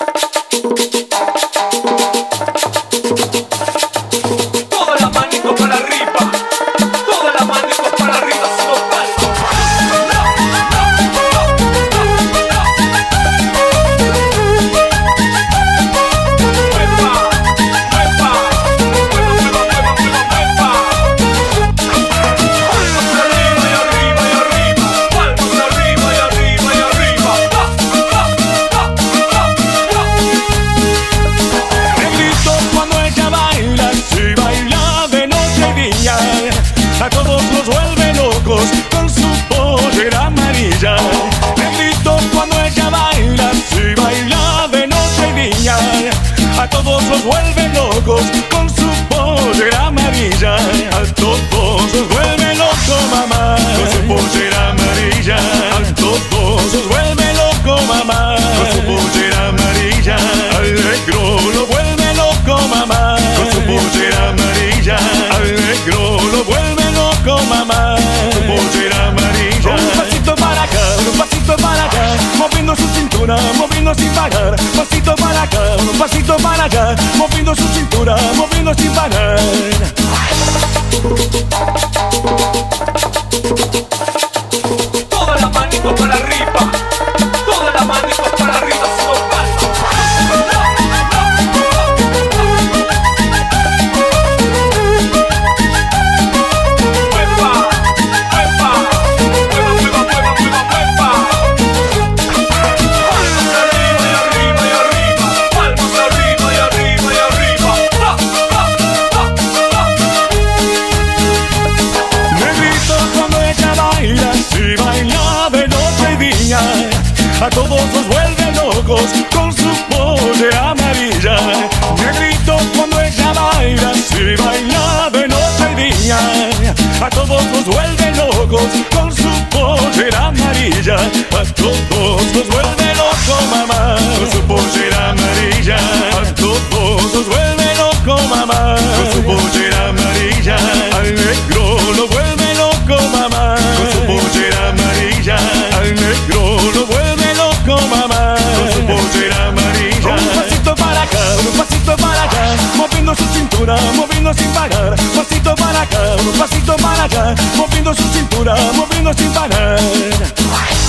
Todas las manitos para arriba, todas las manitos para arriba, solo palmas. Mueva, mueva, mueva, mueva, mueva, mueva. Palmas arriba y arriba y arriba, palmas arriba y arriba y arriba. Negrito, cuando ella baila, si baila de noche y día, a todos los vuelve locos con su pollera amarilla. Negrito, cuando ella baila, si baila de noche y día, a todos los vuelve locos con su pollera amarilla. A todos los vuelve loco, mamá, con su pollera amarilla. A todos los vuelve loco, mamá, con su pollera amarilla. Al negro lo vuelve loco, mamá, con su pollera amarilla. Al negro lo vuelve loco, mamá, con su pollera amarilla. Un pasito para acá, un pasito para allá, moviendo su cintura, moviendo sin parar. Pasito para acá, un pasito para allá, moviendo su cintura, moviendo sin parar. Todas las manitos para arriba, todas las manitos para arriba, solo palmas. Mueva, mueva, mueva, mueva, mueva, mueva, mueva. Palmas arriba y arriba y arriba, palmas arriba y arriba y arriba. Negrito, cuando ella baila, si baila de noche y día, a todos los vuelve locos con su pollera amarilla. Negrito, cuando ella baila, si baila de noche y día, a todos los vuelve locos con su pollera amarilla. A todos los vuelve loco, mamá, con su pollera amarilla. A todos los vuelve loco, mamá, con su pollera amarilla. Al negro lo vuelve loco, mamá, con su pollera amarilla. Al negro lo vuelve loco, mamá, con su pollera amarilla. Un pasito para acá, un pasito para allá, moviendo su cintura, moviendo sin parar. Pasito para acá, un pasito para allá, moviendo su cintura, moviendo sin parar.